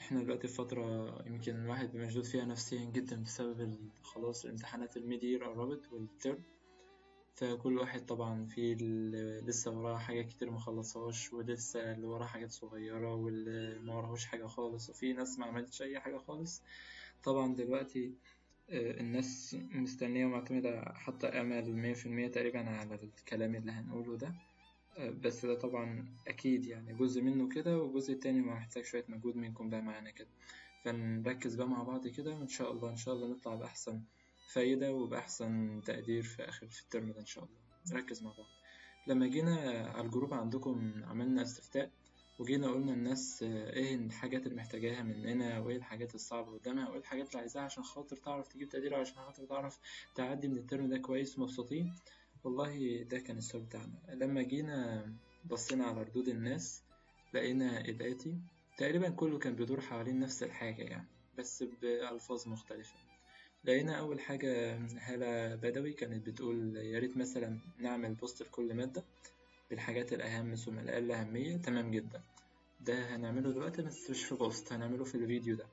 احنا دلوقتي في فترة يمكن الواحد بيبقى مشدود فيها نفسيا جدا بسبب خلاص الامتحانات الميدير قربت والترم. فكل واحد طبعا في اللي لسه وراه حاجات كتير مخلصهاش، ولسه اللي وراه حاجات صغيرة، واللي ما وراهوش حاجة خالص، وفي ناس ما عملتش أي حاجة خالص. طبعا دلوقتي الناس مستنية ومعتمدة، حاطة أمل 100% تقريبا على الكلام اللي هنقوله ده. بس ده طبعا أكيد يعني جزء منه كده، والجزء التاني ما محتاج شوية مجهود منكم بقى معانا كده. فنركز بقى مع بعض كده، وإن شاء الله إن شاء الله نطلع بأحسن فايدة وبأحسن تقدير في آخر في الترم ده إن شاء الله. نركز مع بعض. لما جينا على الجروب عندكم عملنا استفتاء، وجينا قلنا الناس ايه الحاجات اللي محتاجاها مننا، وايه الحاجات الصعبة قدامها، وايه الحاجات اللي عايزاها عشان خاطر تعرف تجيب تقدير، عشان خاطر تعرف تعدي من الترم ده كويس ومبسوطين. والله ده كان السؤال بتاعنا. لما جينا بصينا على ردود الناس، لقينا الآتي. تقريبا كله كان بيدور حوالين نفس الحاجة يعني، بس بألفاظ مختلفة. لقينا أول حاجة هالة بدوي كانت بتقول يا ريت مثلا نعمل بوست لكل مادة بالحاجات الأهم ثم الأقل أهمية. تمام جدا، ده هنعمله دلوقتي بس مش في بوست، هنعمله في الفيديو ده.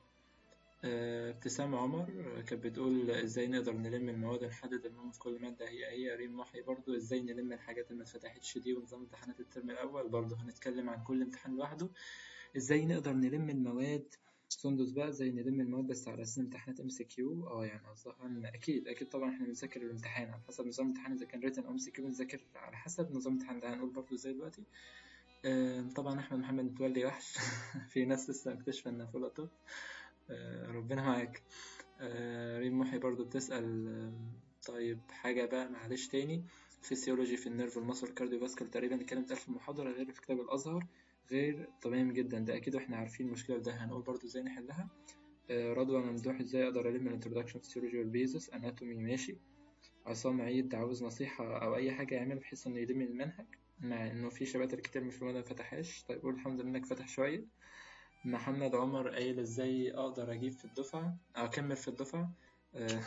ابتسام عمر كانت بتقول ازاي نقدر نلم المواد ونحدد المهم في كل مادة. هي ريم محي برضو ازاي نلم الحاجات اللي متفتحتش دي، ونظام امتحانات الترم الأول برضو هنتكلم عن كل امتحان لوحده. ازاي نقدر نلم المواد. سندس بقى ازاي نلم المواد بس على اساس امتحانات ام سي كيو. يعني قصدها ان اكيد طبعا احنا بنذاكر الامتحان على حسب نظام الامتحان، اذا كان ريتن او ام سي كيو بنذاكر على حسب نظام الامتحان ده. هنقول برضو ازاي دلوقتي. طبعا احمد محمد متولي وحش. في ناس لسه مكتشفه انها فول طب. ربنا معاك. ريم محي برضو بتسأل طيب حاجة بقى معلش تاني. فيسيولوجي في النيرف والمصل الكارديوفاسكال تقريبا اتكلمت في المحاضرة غير في كتاب الأزهر. غير تمام جدا، ده أكيد واحنا عارفين المشكلة ده، هنقول برضو ازاي نحلها. رضوى ممدوح ازاي أقدر ألم الانترودكشن فيسيولوجي والبيزس أناتومي. ماشي. عصام عيد عاوز نصيحة أو أي حاجة يعملها بحيث إنه يلم المنهج مع إنه في شباتر كتير مش ما فتحهاش. طيب قول الحمد لله إنك فتح شوية. محمد عمر قايل ازاي اقدر اجيب في الدفعة او اكمل في الدفعة. آه،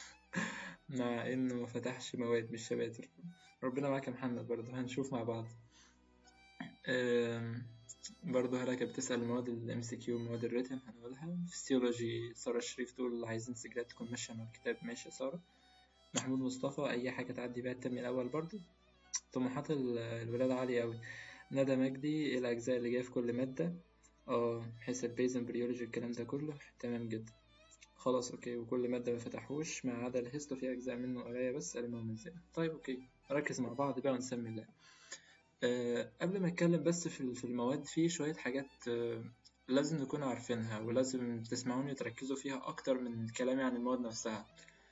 مع انه ما فتحش مواد مش شباتر. ربنا معاك يا محمد، برضه هنشوف مع بعض. برضه هلاك بتسأل المواد الام سي كيو مواد الريتن هنقولها. فيسيولوجي سارة شريف تقول عايزين سجلات تكون ماشية مع الكتاب. ماشي يا سارة. محمود مصطفى أي حاجة تعدي بيها الترم الأول برضه. طموحات الولاد عالية أوي. ندى مجدي إيه الأجزاء اللي جاية في كل مادة. بحيث البيز امبريولوجي الكلام ده كله تمام جدا. خلاص اوكي، وكل مادة ما فتحوش ما عدا الهيستو في أجزاء منه قراية بس قالوا ازاي. طيب اوكي، نركز مع بعض بقى ونسمي الله. قبل ما اتكلم بس في المواد، في شوية حاجات لازم نكون عارفينها، ولازم تسمعوني تركزوا فيها أكتر من كلامي عن المواد نفسها.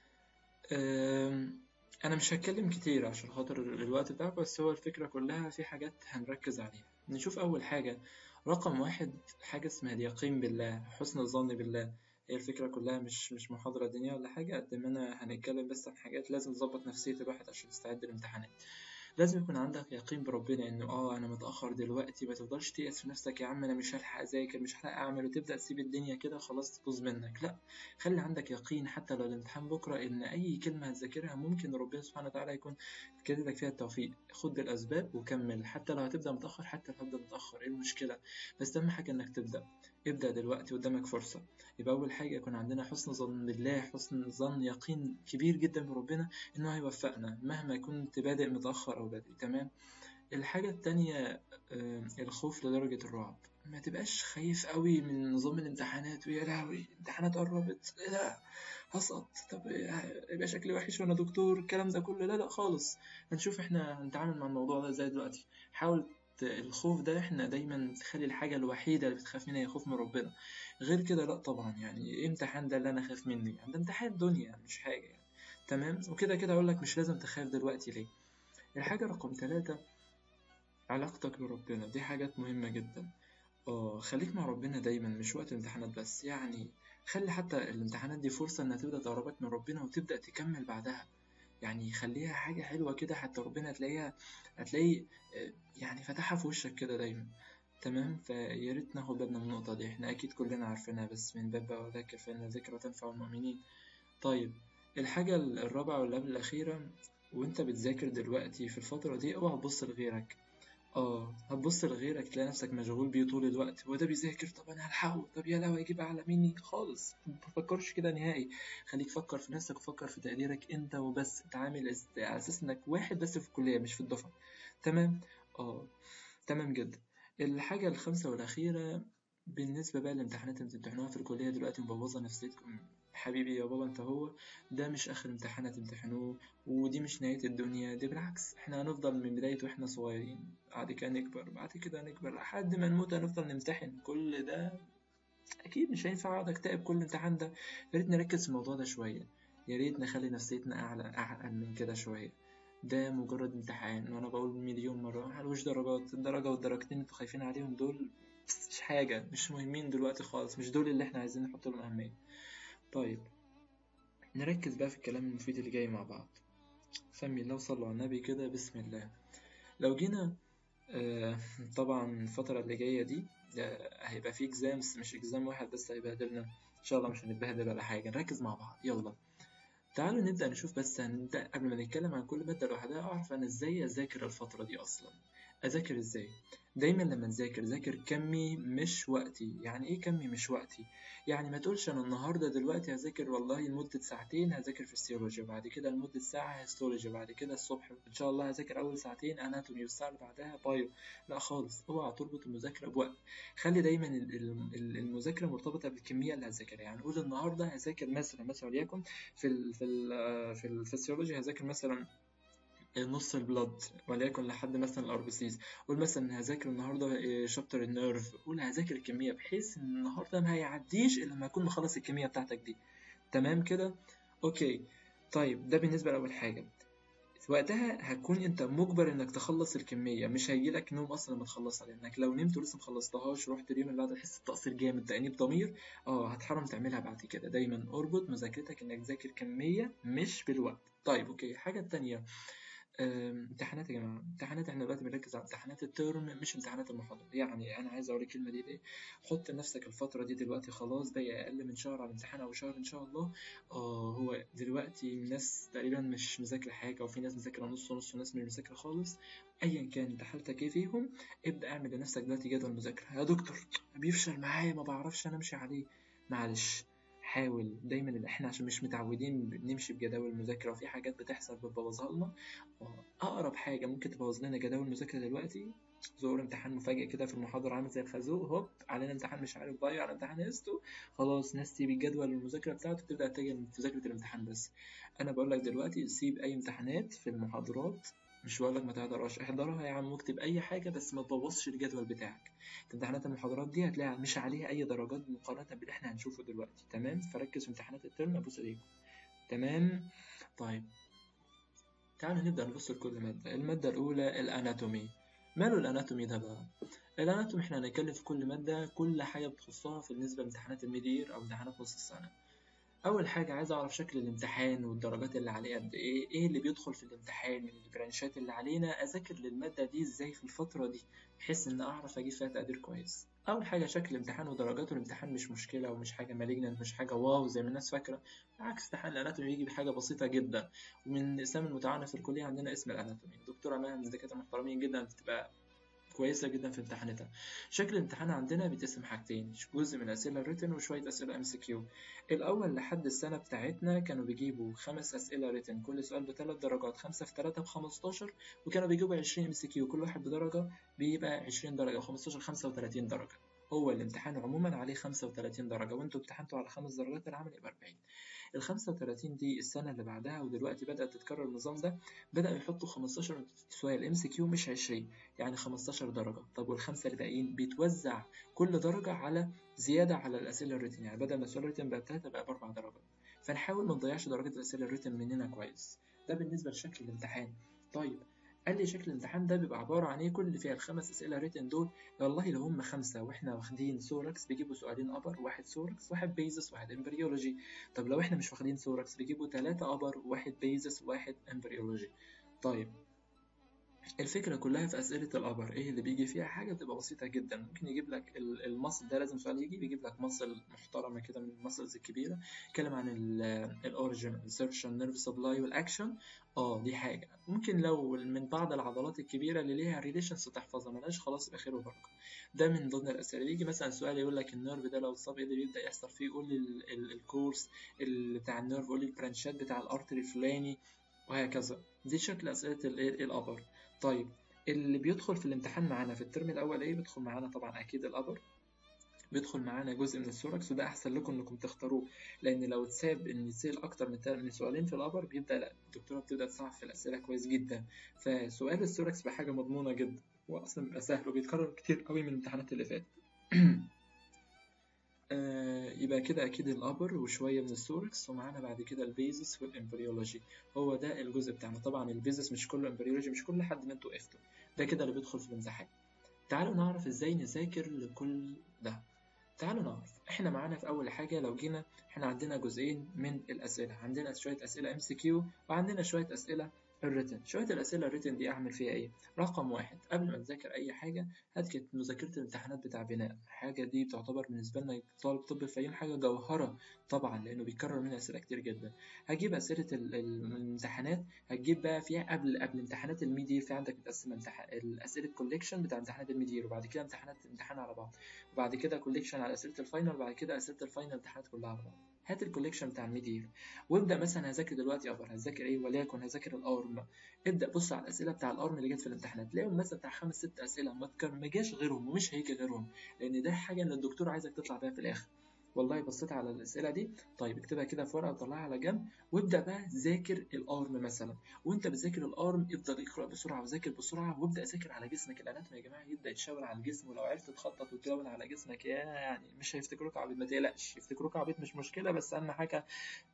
أنا مش هتكلم كتير عشان خاطر الوقت بتاعك، بس هو الفكرة كلها في حاجات هنركز عليها. نشوف أول حاجة، رقم واحد، حاجة اسمها اليقين بالله، حسن الظن بالله. هي الفكرة كلها مش محاضرة دينية ولا حاجة، قد ما أنا هنتكلم بس عن حاجات لازم تظبط نفسية الواحد عشان يستعد للامتحانات. لازم يكون عندك يقين بربنا انه انا متأخر دلوقتي. ما تفضلش تيأس في نفسك، يا عم انا مش هلحق اذاكر مش هلحق اعمل، وتبدأ تسيب الدنيا كده خلاص تبوظ منك. لا، خلي عندك يقين حتى لو الامتحان بكرة ان اي كلمة هتذاكرها ممكن ربنا سبحانه وتعالى يكون كاتب لك فيها التوفيق. خد بالاسباب وكمل، حتى لو هتبدأ متأخر، حتى لو هتبدأ متأخر ايه المشكلة؟ بس اهم حاجة انك تبدأ. ابدأ دلوقتي قدامك فرصة. يبقى اول حاجة يكون عندنا حسن ظن بالله، حسن ظن يقين كبير جدا بربنا انه هيوفقنا مهما كنت بادئ متأخر او بادئ تمام. الحاجة التانية الخوف لدرجة الرعب. ما تبقاش خايف قوي من نظام الامتحانات، ويا لهوي الامتحانات قربت، ايه ده هسقط، طب يبقى شكلي وحش وانا دكتور، الكلام ده كله لا لا خالص. هنشوف احنا هنتعامل مع الموضوع ده ازاي دلوقتي. حاول الخوف ده احنا دايما تخلي الحاجة الوحيدة اللي بتخاف منها هي خوف من ربنا. غير كده لا طبعا، يعني ايه امتحان ده اللي انا خايف منه؟ يعني ده امتحان دنيا مش حاجة يعني. تمام. وكده كده اقول لك مش لازم تخاف دلوقتي ليه. الحاجة رقم 3، علاقتك بربنا، دي حاجات مهمة جدا. خليك مع ربنا دايما، مش وقت الامتحانات بس يعني. خلي حتى الامتحانات دي فرصة انها تبدأ تقربك من ربنا وتبدأ تكمل بعدها. يعني خليها حاجة حلوة كده، حتى ربنا هتلاقيه يعني فتحها في وشك كده دايما. تمام. فيا ريت ناخد بالنا من النقطة دي، احنا أكيد كلنا عارفينها بس من باب بقى وذاكر فإن الذكرى تنفع المؤمنين. طيب، الحاجة الرابعة واللي قبل الأخيرة، وانت بتذاكر دلوقتي في الفترة دي اوعى تبص لغيرك. هتبص لغيرك تلاقي نفسك مشغول بيه طول الوقت، هو ده بيذاكر طب انا هلحقه، طب يا لهوي هيجيب اعلى مني خالص. ما تفكرش كده نهائي. خليك فكر في نفسك وفكر في تقديرك انت وبس. اتعامل على اساس انك واحد بس في الكلية مش في الدفعة. تمام. اه تمام جدا. الحاجة الخامسة والأخيرة، بالنسبة بقى للامتحانات اللي بتمتحنوها في الكلية دلوقتي مبوظة نفسيتكم. حبيبي يا بابا انت هو، ده مش آخر امتحان هتمتحنوه، ودي مش نهاية الدنيا، دي بالعكس احنا هنفضل من بداية واحنا صغيرين، بعد كده نكبر، بعد كده نكبر لحد ما نموت هنفضل نمتحن كل ده. أكيد مش هينفع أقعد أكتئب كل امتحان ده. يا ريت نركز في الموضوع ده شوية، يا ريت نخلي نفسيتنا أعقل من كده شوية. ده مجرد امتحان، وأنا بقول مليون مرة ملوش درجات. الدرجة والدرجتين انتوا خايفين عليهم دول مش حاجة، مش مهمين دلوقتي خالص، مش دول اللي احنا عايزين نحط لهم أهمية. طيب نركز بقى في الكلام المفيد اللي جاي مع بعض. سمي الله وصلوا على النبي كده، بسم الله. لو جينا آه طبعا الفترة اللي جاية دي هيبقى فيه اكزامس، مش اكزام واحد بس هيبهدلنا. ان شاء الله مش هنتبهدل ولا حاجة، نركز مع بعض يلا. تعالوا نبدأ نشوف، بس هنبدأ قبل ما نتكلم عن كل مادة لوحدها أعرف أنا إزاي أذاكر الفترة دي أصلا. أذاكر إزاي؟ دايما لما نذاكر ذاكر كمي مش وقتي. يعني إيه كمي مش وقتي؟ يعني ما تقولش أنا النهاردة دلوقتي هذاكر والله لمدة ساعتين هذاكر فيسيولوجي، وبعد كده لمدة ساعة هيستولوجي، وبعد كده الصبح إن شاء الله هذاكر أول ساعتين أناتومي والساعة اللي بعدها بايو. لا خالص، اوعى تربط المذاكرة بوقت. خلي دايما المذاكرة مرتبطة بالكمية اللي هذاكرها. يعني قول النهاردة هذاكر مثلا وليكن في الفسيولوجي هذاكر مثلا نص البلد وليكن لحد مثلا الار بي سيز. قول مثلا هذاكر النهارده شابتر النيرف. قول هذاكر الكميه بحيث ان النهارده ما هيعديش الا لما اكون مخلص الكميه بتاعتك دي. تمام كده. اوكي. طيب ده بالنسبه لاول حاجه. في وقتها هتكون انت مجبر انك تخلص الكميه، مش هيجيلك نوم اصلا لما تخلصها، لانك لو نمت ولسه مخلصتهاش ورحت اليوم اللي بعده تحس بتقصير جامد تأنيب ضمير. هتحرم تعملها بعد كده. دايما اربط مذاكرتك انك تذاكر كميه مش بالوقت. طيب اوكي. الحاجه التانيه، امتحانات يا جماعة. امتحانات احنا دلوقتي بنركز على امتحانات الترم مش امتحانات المحاضرة. يعني أنا عايز أقول الكلمة دي ليه؟ حط لنفسك الفترة دي دلوقتي خلاص باقي أقل من شهر على الامتحان أو شهر إن شاء الله. هو دلوقتي الناس تقريبا مش مذاكرة حاجة، وفي ناس مذاكرة نص ونص وناس مش مذاكرة خالص. أيا كان أنت حالتك إيه فيهم، ابدأ اعمل لنفسك دلوقتي جدول مذاكرة. يا دكتور بيفشل معايا ما بعرفش أنا أمشي عليه. معلش، حاول دايما. اللي احنا عشان مش متعودين نمشي بجداول المذاكرة وفي حاجات بتحصل بتبوظها لنا. أقرب حاجة ممكن تبوظ لنا جداول المذاكرة دلوقتي، ظهور امتحان مفاجئ كده في المحاضرة عامل زي الخازوق، هوب علينا امتحان مش عارف بايو على امتحان هيستو. خلاص ناس تسيب الجدول المذاكرة بتاعته تبدأ تتجه لمذاكرة الامتحان بس. أنا بقول لك دلوقتي سيب أي امتحانات في المحاضرات. مش بقول لك ما تحضرهاش، احضرها يا عم واكتب أي حاجة بس ما تبوظش الجدول بتاعك. امتحانات المحاضرات دي هتلاقي مش عليها أي درجات مقارنة باللي احنا هنشوفه دلوقتي. تمام، فركز في امتحانات الترم. أبوس إيديكم. تمام. طيب تعالوا نبدأ نبص لكل مادة. المادة الأولى الأناتومي. ماله الأناتومي ده بقى؟ الأناتومي احنا هنتكلم في كل مادة كل حاجة بتخصها في بالنسبة لامتحانات الميدير أو امتحانات نص السنة. أول حاجة عايز أعرف شكل الامتحان والدرجات اللي عليه قد إيه، إيه اللي بيدخل في الامتحان من البرانشات اللي علينا، أذاكر للمادة دي إزاي في الفترة دي بحيث إن أعرف أجيب فيها تقدير كويس. أول حاجة شكل الامتحان ودرجاته. الامتحان مش مشكلة ومش حاجة مالجنت، مش حاجة واو زي ما الناس فاكرة. بالعكس، امتحان الأناتومي بيجي بحاجة بسيطة جدا. ومن الأسامي المتعانة في الكلية عندنا اسم الأناتومي. الدكتورة مها من الدكاترة محترمين جدا، بتبقى كويسة جدا في امتحاناتها. شكل الامتحان عندنا بيتقسم حاجتين، جزء من أسئلة الريتن وشوية أسئلة MCQ. الأول لحد السنة بتاعتنا كانوا بيجيبوا 5 أسئلة ريتن، كل سؤال ب3 درجات، 5 في 3 ب15. وكانوا بيجيبوا 20 MCQ كل واحد بدرجة، بيبقى 20 درجة و15 35 درجة. هو الامتحان عموما عليه 35 درجة، وانتوا امتحنتوا على 5 درجات، العمل يبقى 40. ال35 دي السنة اللي بعدها، ودلوقتي بدأت تتكرر النظام ده، بدأوا يحطوا 15 سؤال MCQ مش 20، يعني 15 درجة. طب والخمسة اللي باقيين بيتوزع كل درجة على زيادة على الأسئلة الريتن، يعني بدل ما السؤال الريتن بقى ب3 بقى ب4 درجات. فنحاول ما نضيعش درجات الأسئلة الريتن مننا كويس. ده بالنسبة لشكل الامتحان. طيب قال لي شكل الامتحان ده بيبقى عبارة عن ايه؟ كل اللي فيها ال5 أسئلة ريتن دول، والله لو هم 5 واحنا واخدين سوركس بيجيبوا سؤالين أبر، واحد سوركس واحد بيزس واحد امبريولوجي. طب لو احنا مش واخدين سوركس بيجيبوا 3 أبر واحد بيزس واحد امبريولوجي. طيب الفكرة كلها في أسئلة الأبر، إيه اللي بيجي فيها حاجة بتبقى بسيطة جدا. ممكن يجيب لك المصل ده، لازم سؤال يجي بيجيب لك مصل محترمة كده من المسلز الكبيرة، يتكلم عن الأوريجين، الانسرشن، نيرف سبلاي، والأكشن. دي حاجة ممكن لو من بعض العضلات الكبيرة اللي ليها ريليشنز تحفظها، ملهاش خلاص يبقى خير وبركة. ده من ضمن الأسئلة. يجي مثلا سؤال يقول لك النيرف ده لو اتصاب إيه اللي بيبدأ يحصل فيه، قول لي الكورس بتاع النيرف، قول لي البرانشات بتاع الأرتري الفلاني، وهكذا. دي شكل أسئلة الأبر. طيب، اللي بيدخل في الامتحان معانا في الترم الأول إيه؟ بيدخل معانا طبعا أكيد الأبر، بيدخل معانا جزء من الثوركس، وده أحسن لكم إنكم تختاروه، لأن لو اتساب إن يصير أكتر من سؤالين في الأبر بيبدأ لا، الدكتورة بتبدأ تصعب في الأسئلة كويس جدا. فسؤال الثوركس بحاجة مضمونة جدا، هو أصلا بيبقى سهل وبيتكرر كتير قوي من الامتحانات اللي فاتت. يبقى كده أكيد الأبر وشوية من الثوركس، ومعانا بعد كده البيزس والإمبريولوجي. هو ده الجزء بتاعنا. طبعا البيزس مش كله، إمبريولوجي مش كل حد ما انتوا وقفتوا، ده كده اللي بيدخل في الامتحان. تعالوا نعرف ازاي نذاكر لكل ده. تعالوا نعرف، احنا معانا في اول حاجه لو جينا، احنا عندنا جزئين من الاسئله، عندنا شويه اسئله ام سي كيو، وعندنا شويه اسئله الريتن. شويه الاسئله الريتن دي اعمل فيها ايه؟ رقم واحد، قبل ما تذاكر اي حاجه هات كده مذاكره الامتحانات بتاع بناء. حاجه دي تعتبر بالنسبه لنا طالب طب فاهم حاجه جوهره طبعا، لانه بيكرر منها اسئله كتير جدا. هجيب اسئله الامتحانات، هتجيب بقى فيها قبل امتحانات الميدير، في عندك متقسمه الاسئله كوليكشن بتاع امتحانات الميدير، وبعد كده امتحان على بعض، وبعد كده كوليكشن على اسئله الفاينل، وبعد كده اسئله الفاينل امتحانات كلها على بعض. هات الكوليكشن بتاع الميدير وابدا. مثلا هذاكر دلوقتي ابر، هذاكر ايه؟ وليكن هذاكر الارم. ابدا بص على الاسئله بتاع الارم اللي جت في الامتحانات، تلاقيهم مثلا بتاع 5 6 اسئله ما جاش غيرهم ومش هيجي غيرهم، لان ده حاجه اللي الدكتور عايزك تطلع بيها في الاخر. والله بصيت على الاسئله دي، طيب اكتبها كده في ورقه وطلعها على جنب، وابدا بقى ذاكر الارم مثلا. وانت بتذاكر الارم افضل اقرا بسرعه وذاكر بسرعه، وابدا ذاكر على جسمك. الاناتومي يا جماعه يبدا يتشاور على الجسم، ولو عرفت تخطط وتلون على جسمك يعني مش هيفتكروك عبيط، ما تقلقش، يفتكروك عبيط مش مشكله، بس اهم حاجه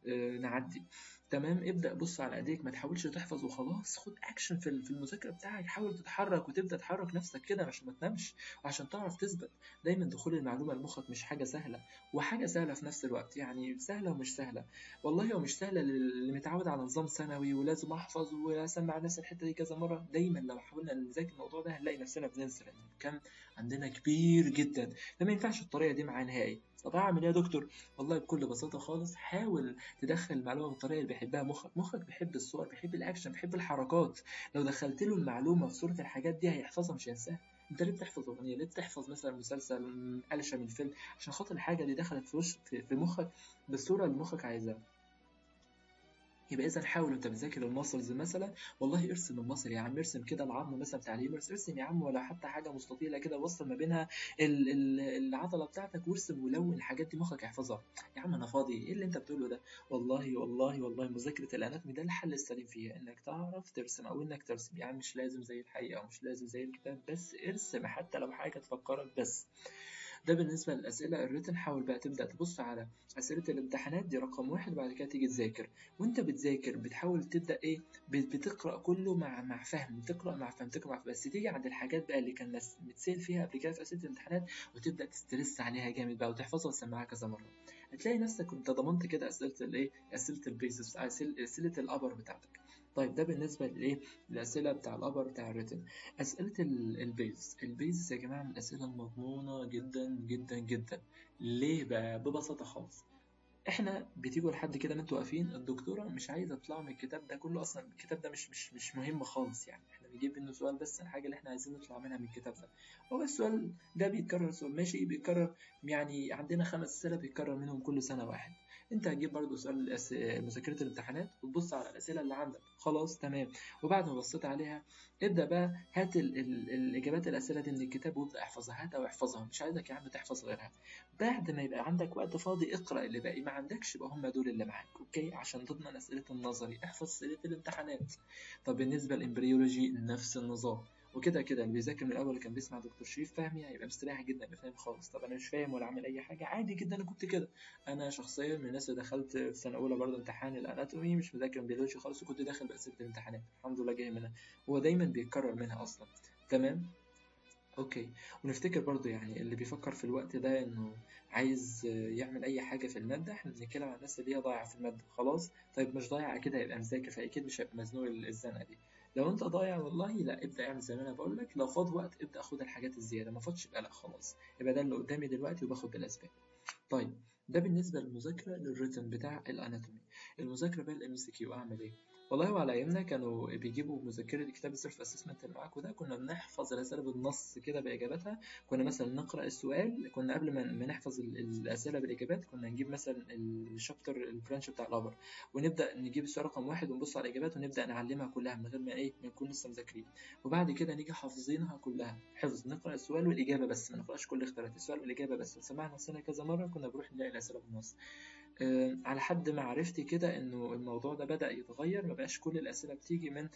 نعدي. تمام، ابدأ بص على ايديك، ما تحاولش تحفظ وخلاص، خد اكشن في المذاكرة بتاعك، حاول تتحرك وتبدأ تحرك نفسك كده عشان ما تنامش وعشان تعرف تثبت. دايما دخول المعلومة لمخك مش حاجة سهلة، وحاجة سهلة في نفس الوقت، يعني سهلة ومش سهلة. والله هو مش سهلة اللي متعود على نظام ثانوي ولازم احفظ واسمع الناس الحتة دي كذا مرة. دايما لو حاولنا نذاكر الموضوع ده هنلاقي نفسنا بننسى، لان الكم عندنا كبير جدا، فما ينفعش الطريقة دي معاه نهائي. طب اعمل ايه يا دكتور؟ والله بكل بساطة خالص، حاول تدخل المعلومة بالطريقة اللي بيحبها مخك بيحب الصور، بيحب الأكشن، بيحب الحركات. لو دخلت له المعلومة في صورة الحاجات دي هيحفظها مش هينساها. انت ليه بتحفظ أغنية؟ ليه بتحفظ مثلا مسلسل، قلشة من فيلم؟ عشان خاطر الحاجة دي دخلت في مخك بالصورة اللي مخك عايزاها. يبقى اذا حاول وانت بتذاكر الماسلز مثلا، والله ارسم الماسل يا عم، ارسم كده العظم مثلا بتاع الهيومرس، ارسم يا عم ولا حتى حاجه مستطيله كده وصل ما بينها العضله بتاعتك، وارسم ولون الحاجات دي مخك يحفظها. يا عم انا فاضي، ايه اللي انت بتقوله ده؟ والله والله والله مذاكره الاناتومي ده الحل السليم فيها، انك تعرف ترسم او انك ترسم. يعني مش لازم زي الحقيقه ومش لازم زي الكتاب، بس ارسم حتى لو حاجه تفكرك بس. ده بالنسبة للأسئلة الريتن. حاول بقى تبدأ تبص على أسئلة الامتحانات دي رقم واحد، بعد كده تيجي تذاكر. وأنت بتذاكر بتحاول تبدأ إيه؟ بتقرأ كله مع فهم، تقرأ مع فهم، تقرأ مع فهم، بس تيجي عند الحاجات بقى اللي كان متسأل فيها قبل كده في أسئلة الامتحانات، وتبدأ تسترس عليها جامد بقى وتحفظها وتسمعها كذا مرة. هتلاقي نفسك أنت ضمنت كده أسئلة الإيه؟ أسئلة البيزكس، أسئلة الأبر بتاعتك. طيب ده بالنسبة لإيه؟ الأسئلة بتاع الأبر بتاع الريتن. أسئلة البيز يا جماعة من الأسئلة المضمونة جدا جدا جدا. ليه بقى؟ ببساطة خالص، احنا بتيجوا لحد كده ما انتوا واقفين، الدكتورة مش عايزة تطلع من الكتاب ده كله، أصلا الكتاب ده مش مهم خالص، يعني احنا بنجيب منه سؤال بس، الحاجة اللي احنا عايزين نطلع منها من الكتاب ده هو السؤال ده. بيتكرر سؤال ماشي، بيتكرر، يعني عندنا 5 أسئلة بيتكرر منهم كل سنة واحد. انت هتجيب برضو سؤال مذاكرة الامتحانات وتبص على الأسئلة اللي عندك، خلاص تمام. وبعد ما بصيت عليها ابدأ بقى هات الإجابات الأسئلة دي من الكتاب وابدأ احفظها، هات أو احفظها، مش عايزك يا عم تحفظ غيرها. بعد ما يبقى عندك وقت فاضي اقرأ اللي باقي، ما عندكش يبقى هم دول اللي معاك، اوكي؟ عشان تضمن أسئلة النظري احفظ أسئلة الامتحانات. طب بالنسبة للإمبريولوجي نفس النظام. وكده كده اللي بيذاكر من الأول كان بيسمع دكتور شريف فهمي هيبقى مستريح جدا، يبقى فاهم خالص. طب أنا مش فاهم ولا عامل أي حاجة، عادي جدا، أنا كنت كده. أنا شخصيا من الناس اللي دخلت في سنة أولى برضه امتحان الأناتومي مش مذاكر بيولوجي خالص، وكنت داخل بأسئلة الامتحانات الحمد لله جاي منها، هو دايما بيتكرر منها أصلا. تمام، اوكي. ونفتكر برضو يعني اللي بيفكر في الوقت ده انه عايز يعمل اي حاجة في المادة، احنا بنتكلم عن الناس اللي هي ضايعة في المادة خلاص. طيب مش ضايع اكيد هيبقى مذاكر، فاكيد مش هيبقى مزنوق الزنقة دي. لو انت ضايع والله لا، ابدا اعمل زي ما انا بقول لك، لو فاض وقت ابدا خد الحاجات الزياده، ما فاضش يبقى لا خلاص، يبقى ده اللي قدامي دلوقتي وباخد بالاسباب. طيب ده بالنسبة للمذاكرة للريتم بتاع الاناتومي. المذاكرة بقى الام سي كيو اعمل ايه؟ والله وعلى ايامنا كانوا بيجيبوا مذكرة كتاب السيلف اسسمنت اللي معاكوا ده، كنا بنحفظ الاسئلة بالنص كده باجاباتها. كنا مثلا نقرا السؤال، كنا قبل ما نحفظ الاسئلة بالاجابات كنا نجيب مثلا الشابتر البرانش بتاع الابر، ونبدا نجيب السؤال رقم واحد ونبص على الاجابات ونبدا نعلمها كلها من غير ما ايه ما نكون لسه مذاكرين. وبعد كده نيجي حافظينها كلها حفظ، نقرا السؤال والاجابه بس، ما نقراش كل اختيارات السؤال والاجابه بس، وسمعنا نفسنا كذا مره كنا بنروح نلاقي الاسئله بالنص. على حد ما عرفتي كده انه الموضوع ده بدأ يتغير، ما بقاش كل الاسئله بتيجي من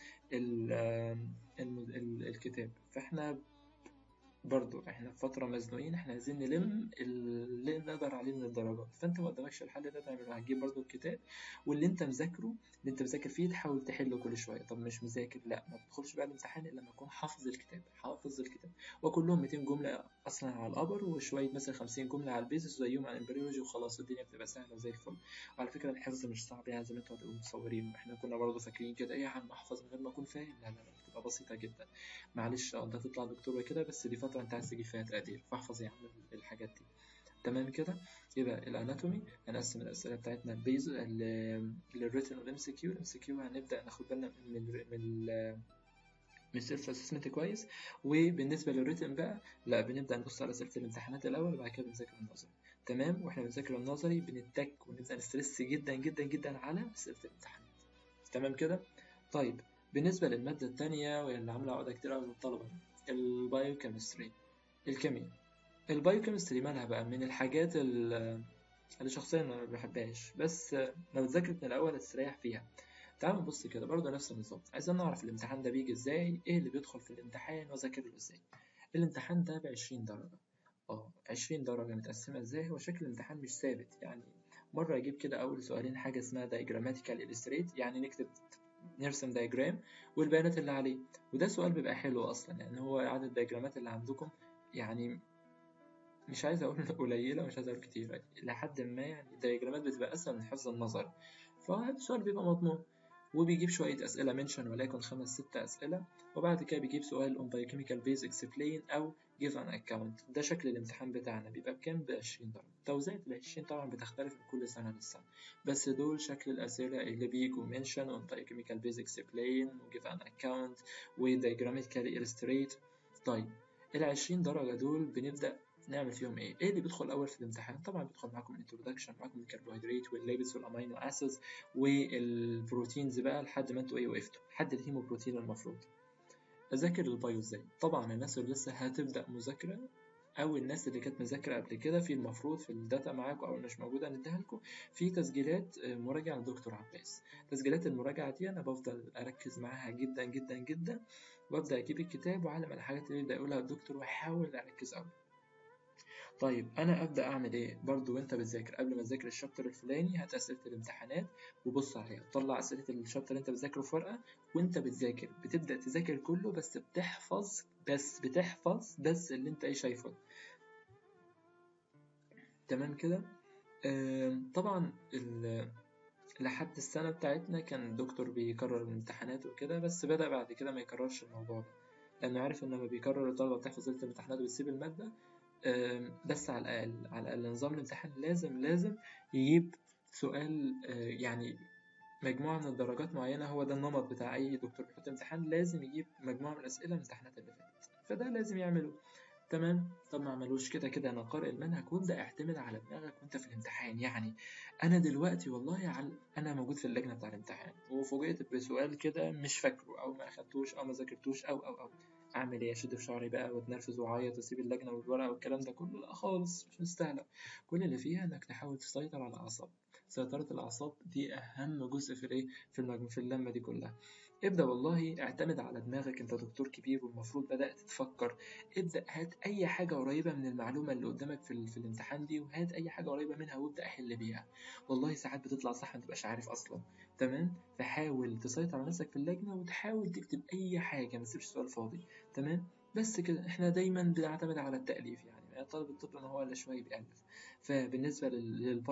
الكتاب. فاحنا برضو احنا في فترة مزنوقين، احنا عايزين نلم اللي نقدر عليه من الدرجات، فانت ما قدامكش الحل ده تعمله، هتجيب برضو الكتاب واللي انت مذاكره، اللي انت مذاكر فيه تحاول تحله كل شوية. طب مش مذاكر، لا ما تدخلش بقى الامتحان الا لما تكون حافظ الكتاب، حافظ الكتاب وكلهم 200 جملة اصلا على الابر، وشوية مثلا 50 جملة على البيزس زيهم على الامبريولوجي، وخلاص الدنيا بتبقى سهلة زي الفل. وعلى فكرة الحفظ مش صعب يعني زي ما انتوا هتبقوا متصورين، احنا كنا برضو فاكرين كده ايه يا عم احفظ من غير ما اكون فاهم، لا لا لا، بتبقى بسيطة جدا. معلش انت هتطلع دكتور وكده، بس دي فترة انت عايز تجيب فيها تقدير، فاحفظ يا عم الحاجات دي. تمام كده. يبقى الاناتومي هنقسم الاسئله بتاعتنا البيز للريتن والام سي كيو. الام سي كيو هنبدا ناخد بالنا من السيلف اسسمنت كويس، وبالنسبه للريتن بقى لا، بنبدا نبص على اسئله الامتحانات الاول وبعد كده بنذاكر النظري. تمام. واحنا بنذاكر النظري بنتك ونبدا نسترس جدا جدا جدا على اسئله الامتحانات. تمام كده. طيب بالنسبة للمادة التانية واللي عاملة عقدة كتير أوي للطلبة، البايوكيمستري، الكيمياء. البايوكيمستري مالها بقى؟ من الحاجات اللي شخصيا ما بحبهاش، بس لو ذاكرت من الأول هتستريح فيها. تعال نبص كده برضه نفس النظام، عايزين نعرف الامتحان ده بيجي ازاي، ايه اللي بيدخل في الامتحان واذاكر له ازاي. الامتحان ده ب20 درجة. 20 درجة متقسمة ازاي؟ هو شكل الامتحان مش ثابت يعني، مرة يجيب كده أول سؤالين حاجة اسمها diagrammatical illustrate، يعني نرسم دايجرام والبيانات اللي عليه. وده سؤال بيبقى حلو أصلا، يعني هو عدد الدايجرامات اللي عندكم يعني مش عايز أقول قليلة ومش عايز أقول كتير، لحد ما يعني الدايجرامات بتبقى أسهل من حفظ النظر، فهذا السؤال بيبقى مضمون. وبيجيب شوية أسئلة منشن وليكن 5-6 أسئلة، وبعد كده بيجيب سؤال on biochemical base explain أو give an account. ده شكل الامتحان بتاعنا بيبقى بكام؟ ب20 درجة. توزيعة ال20 طبعا بتختلف من كل سنة للسنة، بس دول شكل الأسئلة اللي بيجوا mention on biochemical base explain و give an account و diagrammatically illustrate. طيب ال20 درجة دول بنبدأ نعمل فيهم ايه؟ ايه اللي بيدخل الاول في الامتحان؟ طبعا بيدخل معاكم الانترودكشن، معاكم الكربوهيدرات والليبيدز والامينو اسيدز والبروتينز بقى لحد ما انتوا ايه وقفتوا لحد الهيموبروتين. المفروض اذاكر البايو ازاي؟ طبعا الناس اللي لسه هتبدا مذاكره او الناس اللي كانت مذاكره قبل كده، في المفروض في الداتا معاكم او مش موجوده نديها لكم في تسجيلات مراجعه لدكتور عباس. تسجيلات المراجعه دي انا بفضل اركز معاها جدا جدا جدا، وابدا اجيب الكتاب واعلم على الحاجات اللي يبدا يقولها الدكتور واحاول اركز قوي. طيب انا ابدا اعمل ايه برضو وانت بتذاكر؟ قبل ما تذاكر الشابتر الفلاني هات اسئله الامتحانات وبص عليها، طلع اسئله الشابتر اللي انت بتذاكره في ورقه، وانت بتذاكر بتبدا تذاكر كله، بس بتحفظ اللي انت ايه شايفه. تمام كده. طبعا لحد السنه بتاعتنا كان الدكتور بيكرر الامتحانات وكده، بس بدا بعد كده ما يكررش الموضوع ده، لانه عارف ان لما بيكرر الطلبه بتحفظ ليله الامتحانات وبتسيب الماده. بس على الأقل نظام الامتحان لازم يجيب سؤال، يعني مجموعة من الدرجات معينة، هو ده النمط بتاع أي دكتور بيحط امتحان، لازم يجيب مجموعة من الأسئلة من الامتحانات اللي فاتت، فده لازم يعمله. تمام. طب ما عملوش كده كده أنا قارئ المنهج وابدأ اعتمد على دماغك وأنت في الامتحان. يعني أنا دلوقتي والله أنا موجود في اللجنة بتاع الامتحان وفوجئت بسؤال كده مش فاكره أو ما أخدتوش أو ما ذاكرتوش أو أعمل إيه؟ أشد في شعري بقى وأتنرفز وأعيط وأسيب اللجنة والورقة والكلام ده كله؟ لا خالص، مش مستاهلة. كل اللي فيها إنك تحاول تسيطر على أعصابك. سيطرة الأعصاب دي أهم جزء في الإيه؟ في اللمة دي كلها. ابدأ والله اعتمد على دماغك، انت دكتور كبير والمفروض بدأت تفكر. ابدأ هات أي حاجة قريبة من المعلومة اللي قدامك في الامتحان دي، وهات أي حاجة قريبة منها وابدأ حل بيها. والله ساعات بتطلع صح ما تبقاش عارف أصلا. تمام. فحاول تسيطر على نفسك في اللجنة وتحاول تكتب أي حاجة، ما تسيبش سؤال فاضي. تمام. بس كده احنا دايما بنعتمد على التأليف، يعني طالب الطب ما هو إلا شوية بيألف. فبالنسبة للبايو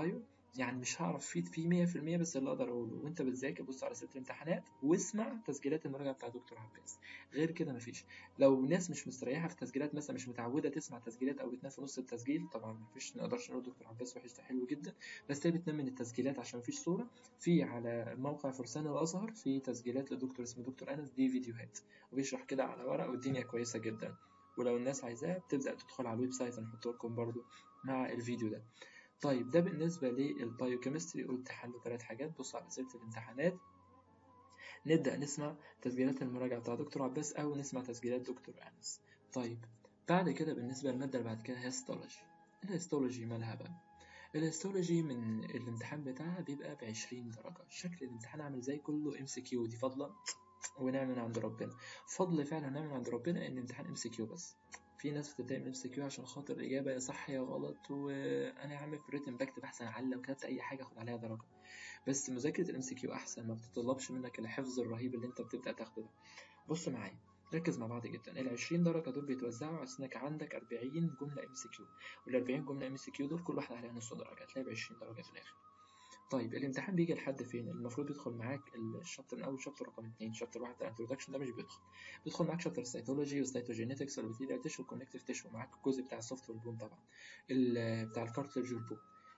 يعني مش هعرف افيد فيه 100%، بس اللي اقدر اقوله وانت بتذاكر بص على ست الامتحانات واسمع تسجيلات المراجعه بتاع دكتور عباس. غير كده مفيش. لو ناس مش مستريحه في التسجيلات مثلا، مش متعوده تسمع تسجيلات او بتنام في نص التسجيل، طبعا مفيش، نقدرش نقول دكتور عباس وحش، ده حلو جدا، بس هي بتنام من التسجيلات عشان مفيش صوره. في على موقع فرسان الازهر في تسجيلات لدكتور اسمه دكتور انس، دي فيديوهات وبيشرح كده على ورق، والدنيا كويسه جدا. ولو الناس عايزاها بتبدأ تدخل على الويب سايت، هنحط لكم برضو مع الفيديو ده. طيب ده بالنسبة للبايوكيمستري، قلت حلوا 3 حاجات، بص على أسئلة الامتحانات، نبدأ نسمع تسجيلات المراجعة بتاع دكتور عباس أو نسمع تسجيلات دكتور أنس. طيب بعد كده بالنسبة للمادة اللي بعد كده هيستولوجي. الهيستولوجي مالها بقى؟ الهيستولوجي من الامتحان بتاعها بيبقى ب20 درجة. شكل الامتحان عامل زي كله MCQ، دي فضلا ونعم من عند ربنا، فضل فعلا نعم من عند ربنا ان الامتحان MCQ بس. في ناس بتتضايق من MCQ عشان خاطر الإجابة يا صح يا غلط، وأنا يا عم في الريتن بكتب أحسن على، لو كتبت أي حاجة أخد عليها درجة. بس مذاكرة MCQ أحسن، ما بتتطلبش منك الحفظ الرهيب اللي أنت بتبدأ تاخده ده. بص معايا، ركز مع بعض جدا. ال20 درجة دول بيتوزعوا على إنك عندك 40 جملة MCQ، وال40 جملة MCQ دول كل واحدة عليها نص درجة، هتلاقي ب20 درجة في الآخر. طيب الامتحان بيجي لحد فين؟ المفروض يدخل معاك الشابتر من أول شابتر رقم 2، شابتر 1 بتاع introduction ده مش بيدخل معاك شابتر السيتولوجي والسيتوجينيتكس والبكتيريا تيشو والكونكتيف تيشو، ومعاك الجزء بتاع السوفت والبون طبعا، بتاع الكارتلج والبون.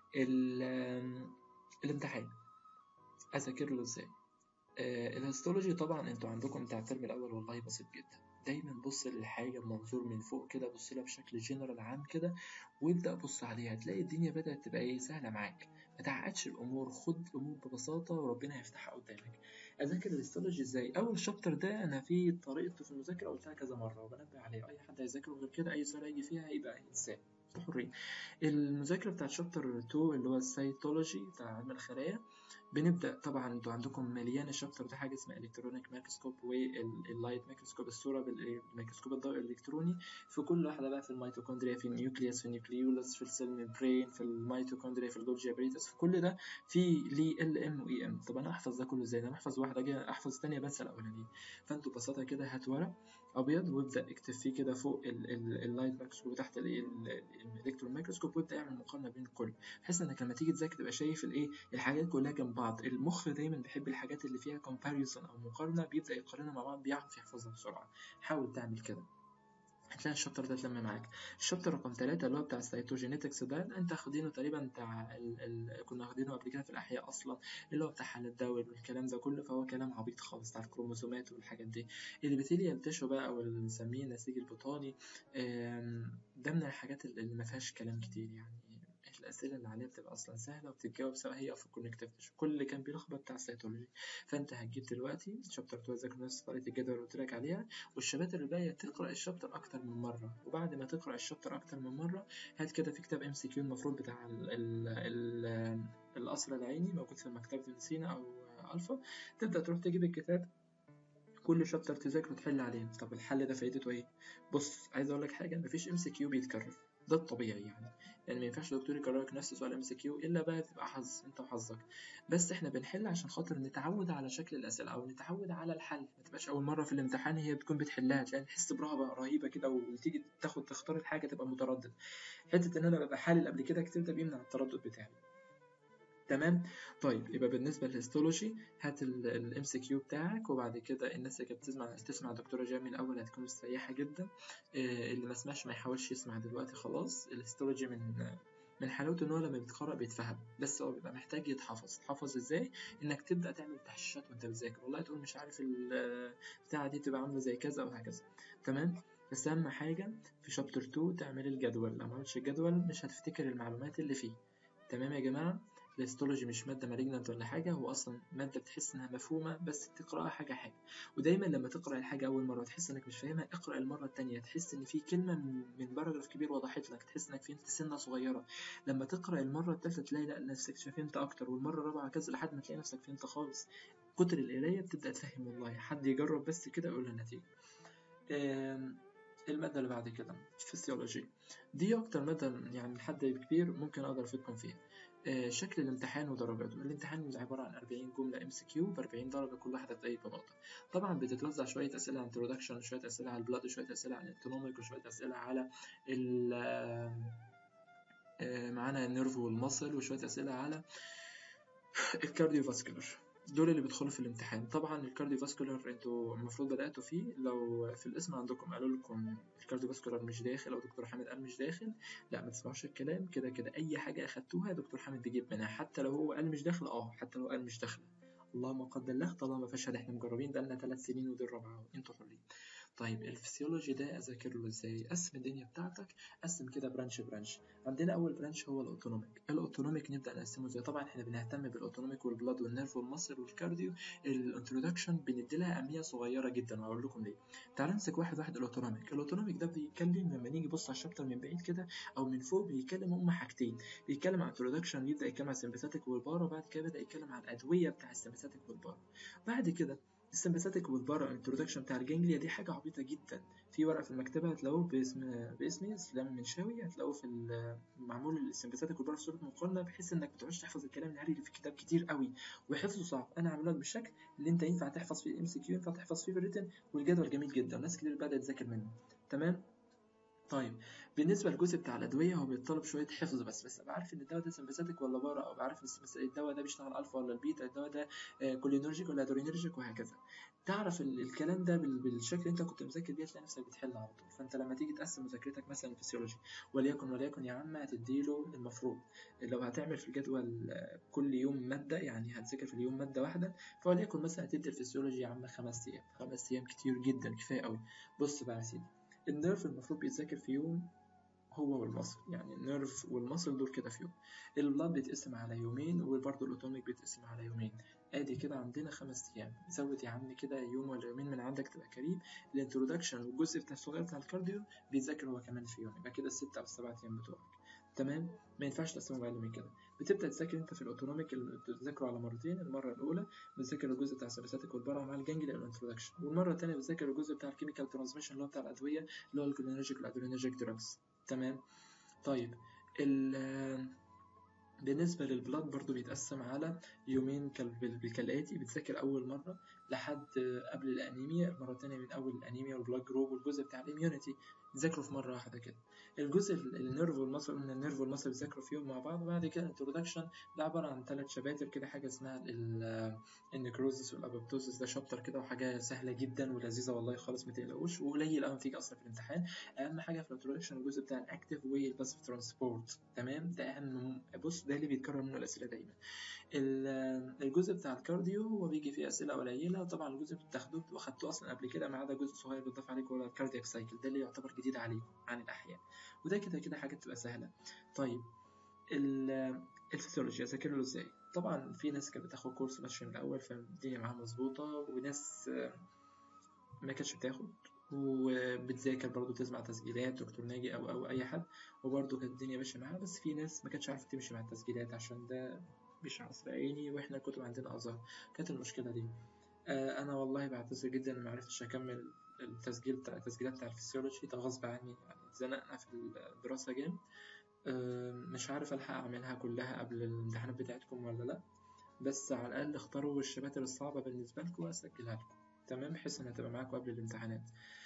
الامتحان أذاكر له إزاي؟ الهيستولوجي طبعا انتوا عندكم بتاع الترم الأول والله بسيط جدا. دايما بص للحاجة بمنظور من فوق كده، بص لها بشكل جنرال عام كده، وابدأ بص عليها، تلاقي الدنيا بدأت تبقى ايه سهلة معاك. ما تعقدش الأمور، خد الأمور ببساطة وربنا هيفتحها قدامك. أذاكر الهيستولوجي ازاي؟ أول شابتر ده أنا في طريقته في المذاكرة قلتها كذا مرة وبنبه عليها، أي حد هيذاكره غير كده أي سؤال هيجي فيها هيبقى ازاي؟ حرية. المذاكرة بتاعت شابتر 2 اللي هو السيتولوجي بتاع علم الخلايا، بنبدأ طبعا انتوا عندكم مليان الشابتر ده حاجة اسمها الكترونيك مايكروسكوب واللايت مايكروسكوب، الصورة بالميكروسكوب الضوئي الإلكتروني. في كل واحدة بقى، في الميتوكوندريا، في النيوكليوس، في النيوكليولس، في السيل ميمبرين، في الميتوكوندريا، في الجولجي ابريتس، في كل ده في ليه LM و EM. طب انا احفظ ده كله ازاي؟ انا احفظ واحدة اجي احفظ الثانية بنسى الاولانية. فانتوا ببساطة كده هات ورق ابيض وابدا اكتب فيه كده فوق اللايت مايكروسكوب وتحت الالكترون مايكروسكوب، وابدا اعمل مقارنة بين الكل، بحيث انك لما تيجي تذاكر تبقى شايف الايه، الحاجات كلها جنب بعض. المخ دايما بيحب الحاجات اللي فيها comparison او مقارنه، بيبدا يقارنها مع بعض، بيعرف يحفظها بسرعه. حاول تعمل كده، هتلاقي الشابتر ده اتلم معاك. الشابتر رقم 3 اللي هو بتاع السيتوجينيتكس ده انت واخدينه تقريبا بتاع كنا واخدينه قبل كده في الاحياء اصلا، اللي هو بتاع حل الدول والكلام ده كله، فهو كلام عبيط خالص بتاع الكروموسومات والحاجات دي. الابيثيليال تيشو بقى او اللي بنسميه النسيج البطاني، ده من الحاجات اللي ما فيهاش كلام كتير يعني. الأسئلة اللي عليها بتبقى أصلا سهلة وبتتجاوب سواء هي أو في الكونكتيف تيشو، كل اللي كان بيلخبط بتاع السيتولوجي. فأنت هتجيب دلوقتي شابتر 2 تذاكر نفس طريقة الجدول اللي قلت لك عليها، والشباتر الباقية تقرأ الشابتر أكتر من مرة. وبعد ما تقرأ الشابتر أكتر من مرة، هات كده في كتاب MCQ المفروض بتاع القصر العيني موجود في مكتبة سينا أو ألفا، تبدأ تروح تجيب الكتاب، كل شابتر تذاكره وتحل عليه. طب الحل ده فايدته ايه؟ بص عايز اقول لك حاجه، مفيش MCQ بيتكرر، ده الطبيعي يعني ما ينفعش دكتور يكررك نفس سؤال MCQ الا بقى تبقى حظ انت وحظك. بس احنا بنحل عشان خاطر نتعود على شكل الاسئله او نتعود على الحل، ما تبقاش اول مره في الامتحان هي بتكون بتحلها تلاقي تحس برهبه رهيبه كده، وتيجي تختار الحاجه تبقى متردد. حته ان انا ببقى حالل قبل كده كتير ده بيمنع التردد بتاعي. تمام. طيب يبقى بالنسبة للهيستولوجي هات الام سي كيو بتاعك، وبعد كده الناس اللي كانت تسمع دكتورة جامي الأول هتكون مستريحة جدا. اللي ما سمعش ما يحاولش يسمع دلوقتي خلاص. الهيستولوجي من حلاوته ان هو لما بيتقرأ بيتفهم، بس هو بيبقى محتاج يتحفظ ازاي؟ انك تبدأ تعمل تحشيشات وانت بتذاكر، والله تقول مش عارف البتاعة دي تبقى عاملة زي كذا وهكذا. تمام. بس أهم حاجة في شابتر 2 تعمل الجدول، لو ما عملتش الجدول مش هتفتكر المعلومات اللي فيه. تمام يا جماعة. الهيستولوجي مش مادة مالجنانت ولا حاجة، هو أصلا مادة بتحس إنها مفهومة بس تقرأها حاجة حاجة. ودايما لما تقرأ الحاجة أول مرة تحس إنك مش فاهمها، اقرأ المرة التانية تحس إن في كلمة من باراجراف كبير وضحت لك، تحس إنك فهمت سنة صغيرة. لما تقرأ المرة التالتة تلاقي لا نفسك فهمت أكتر، والمرة الرابعة كذا لحد ما تلاقي نفسك فهمت خالص. كتر القراية بتبدأ تفهم، والله حد يجرب بس كده يقول النتيجة. المادة اللي بعد كده فيسيولوجي، دي أكتر مادة يعني لحد كبير ممكن أقدر أفيدكم فيها. شكل الامتحان ودرجاته، الامتحان عبارة عن 40 جملة MCQ ب40 درجة، كل واحدة بتأيد بنقطة. طبعا بتتوزع شوية أسئلة عن introduction، شوية أسئلة على البلاد، وشوية أسئلة عن الاناتوميك، وشوية أسئلة على معانا النيرف والمصل، وشوية أسئلة على الكارديو فاسكولار. دول اللي بيدخلوا في الامتحان. طبعا الكارديو فاسكولار انتوا المفروض بدأتوا فيه، لو في الاسم عندكم قالوا لكم الكارديو فاسكولار مش داخل او دكتور حامد قال مش داخل، لا ما تسمعوش الكلام. كده كده اي حاجة اخدتوها دكتور حامد بيجيب منها، حتى لو هو قال مش داخل، حتى لو قال مش داخل اللهم قدر الله، طالما فشل احنا مجربين بقالنا 3 سنين ودي الرابعة، انتوا حرين. طيب الفسيولوجي ده اذاكر له ازاي؟ قسم الدنيا بتاعتك، قسم كده برانش برانش. عندنا اول برانش هو الاوتونوميك. الاوتونوميك نبدا نقسمه ازاي؟ طبعا احنا بنهتم بالاوتونوميك والبلاد والنيرف والمصل والكارديو. الانترودكشن بندي لها اهميه صغيره جدا، وهقول لكم ليه. تعال نمسك واحد واحد. الاوتونوميك، الاوتونوميك ده بيتكلم لما نيجي نبص على الشابتر من بعيد كده او من فوق، بيتكلم هما حاجتين. بيتكلم عن انترودكشن، يبدا يتكلم عن السمباثيك والبارا، وبعد كده بدا يتكلم عن الادويه بتاع السمباثيك والبارا. بعد كده السمباثيك والبارا انترودكشن بتاع الجانجليا دي حاجه عبيطه جدا. في ورقه في المكتبه هتلاقوه باسمي اسلام المنشاوي، هتلاقوه في معمول السمباثيك والبارا في صوره مقارنه، بحيث انك ما تقعدش تحفظ الكلام الهري اللي في الكتاب كتير قوي وحفظه صعب. انا عامله لك بالشكل اللي انت ينفع تحفظ فيه الام سي كيو، ينفع تحفظ فيه الريتن، والجدول جميل جدا، ناس كتير بدات تذاكر منه. تمام. طيب بالنسبه للجزء بتاع الادويه، هو بيتطلب شويه حفظ بس ابقى عارف ان الدواء ده سمباثيك ولا بارا، او ابقى عارف ان الدواء ده بيشتغل الفا ولا البيتا، الدواء ده كولينرجيك ولا ادرينرجيك، وهكذا. تعرف الكلام ده بالشكل اللي انت كنت مذاكر بيه، تلاقي نفسك بتحل على طول. فانت لما تيجي تقسم مذاكرتك مثلا فيسيولوجي، وليكن يا عم هتديله المفروض، لو هتعمل في الجدول كل يوم ماده، يعني هتذاكر في اليوم ماده واحده، فوليكن مثلا هتدي الفسيولوجي يا عم 5 ايام. 5 ايام كتير جدا، كفايه قوي. بص بقى يا سيدي، النيرف المفروض بيتذاكر في يوم هو والمصل، يعني النيرف والمصل دول كده في يوم. البلاد بيتقسم على يومين، وبرضه الاوتوميك بيتقسم على يومين. ادي كده عندنا 5 ايام. زود يا عم كده يوم ولا يومين من عندك تبقى كريم. الانترودكشن والجزء بتاع الصغير بتاع الكارديو بيتذاكر هو كمان في يوم، يبقى كده ال6 أو ال7 ايام بتوعك. تمام. ما ينفعش تقسمهم اقل من كده. بتبدا تذاكر انت في الاوتونوميك اللي بتذاكره على مرتين. المره الاولى بتذاكر الجزء بتاع السيرساتيك والبارا مع الجانجليا الانترودكشن، والمره الثانيه بتذاكر الجزء بتاع الكيميكال ترانسميشن اللي هو بتاع الادويه، اللي هو الكولينرجيك والادرينرجيك دراجز. تمام. طيب بالنسبة للبلاد برضو بيتقسم على يومين كالآتي. بتذاكر أول مرة لحد قبل الأنيميا، المرة التانية من أول الأنيميا والبلاد جروب والجزء بتاع الإميونيتي، تذاكره في مرة واحدة كده. الجزء النيرف والمصل، قلنا النيرف والمصل بيذاكروا في يوم مع بعض. وبعد كده الانترودكشن ده عبارة عن 3 شباتر كده، حاجة اسمها النكروزس والأبوبتوزس، ده شابتر كده وحاجة سهلة جدا ولذيذة والله خالص، ما تقلقوش، وقليل أوي تيجي أصلا في الامتحان. اهم حاجه في الانترودكشن الجزء بتاع الاكتيف والباسيف ترانسبورت. تمام. ده اهم، بص ده اللي بيتكرر منه الاسئله دايما. الجزء بتاع الكارديو هو بيجي فيه اسئله قليله. طبعا الجزء اللي بتاخدوه بتبقوا خدتوه اصلا قبل كده، ما عدا جزء صغير بيضاف عليكم هو الكاردياك سايكل، ده اللي يعتبر جديد عليكم عن الاحياء، وده كده كده حاجه تبقى سهله. طيب الفسيولوجي اذاكر له ازاي؟ طبعا في ناس كانت بتاخد كورس ماشي من الاول فالدنيا معاها مظبوطه، وناس ما كانتش بتاخد وبتذاكر برضه، تسمع تسجيلات دكتور ناجي او اي حد، وبرضه كانت الدنيا ماشيه معاها. بس في ناس ما كانتش عارفه تمشي مع التسجيلات عشان ده مش عصر عيني، واحنا الكتب عندنا ازهر. كانت المشكله دي. انا والله بعتذر جدا ما عرفتش اكمل التسجيلات بتاع الفسيولوجي ده غصب عني، يعني اتزنقنا في الدراسه جامد. مش عارف الحق اعملها كلها قبل الامتحانات بتاعتكم ولا لا، بس على الاقل اختاروا الشباتر الصعبه بالنسبه لكم واسجلها لكم. تمام، بحيث انها تبقى معاكم قبل الامتحانات.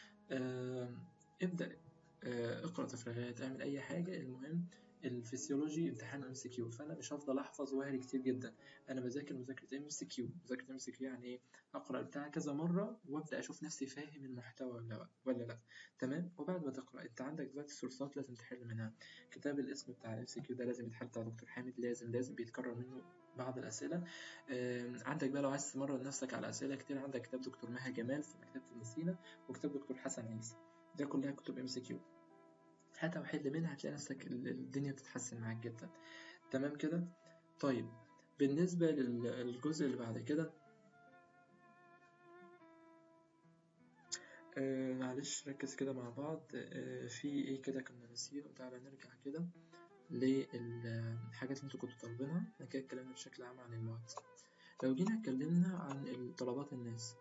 ابدأ، اقرأ تفريغات، اعمل أي حاجة. المهم الفسيولوجي امتحان ام سي كيو، فأنا مش هفضل أحفظ وهري كتير جدا. أنا بذاكر مذاكرة ام سي كيو. مذاكرة ام سي كيو يعني إيه؟ أقرأ بتاع كذا مرة وأبدأ أشوف نفسي فاهم المحتوى ولا لأ. تمام. وبعد ما تقرأ أنت عندك دلوقتي سورسات لازم تحل منها. كتاب الاسم بتاع الام سي كيو ده لازم يتحل، بتاع دكتور حامد، لازم بيتكرر منه بعض الأسئلة. عندك بقى لو عايز تمرن نفسك على أسئلة كتير، عندك كتاب دكتور ماهر جمال في مكتبة المسينة، وكتاب دكتور حسن عيسى، ده كلها كتب ام سي كيو. هاتها وحل منها، هتلاقي نفسك الدنيا بتتحسن معاك جدا. تمام كده. طيب بالنسبة للجزء اللي بعد كده، معلش ركز كده مع بعض. في ايه كده كنا نسينا، تعالى نرجع كده للحاجات اللي انتوا كنتوا طالبينها. احنا كده اتكلمنا بشكل عام عن المواد. لو جينا اتكلمنا عن طلبات الناس،